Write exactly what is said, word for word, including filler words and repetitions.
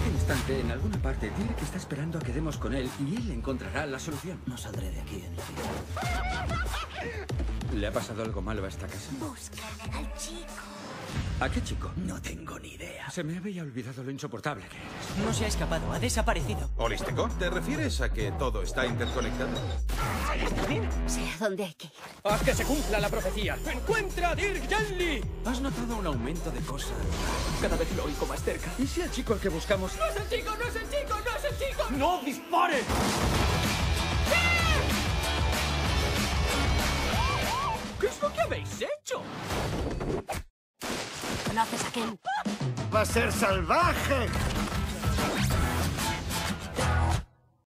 este instante, en alguna parte, Dirk está esperando a que demos con él y él encontrará la solución. No saldré de aquí en la vida. ¿Le ha pasado algo malo a esta casa? Buscan al chico. ¿A qué chico? No tengo ni idea. Se me había olvidado lo insoportable que eres. No se ha escapado, ha desaparecido. ¿Holístico? ¿Te refieres a que todo está interconectado? Sé a dónde hay que ir. ¡Haz que se cumpla la profecía! ¡Encuentra a Dirk Gently! ¿Has notado un aumento de cosas? Cada vez lo oigo más cerca. ¿Y si el chico al que buscamos... ¡No es el chico, no es el chico, no es el chico! ¡No dispare! ¿Qué es lo que habéis hecho? ¿Conoces a Ken? ¡Va a ser salvaje!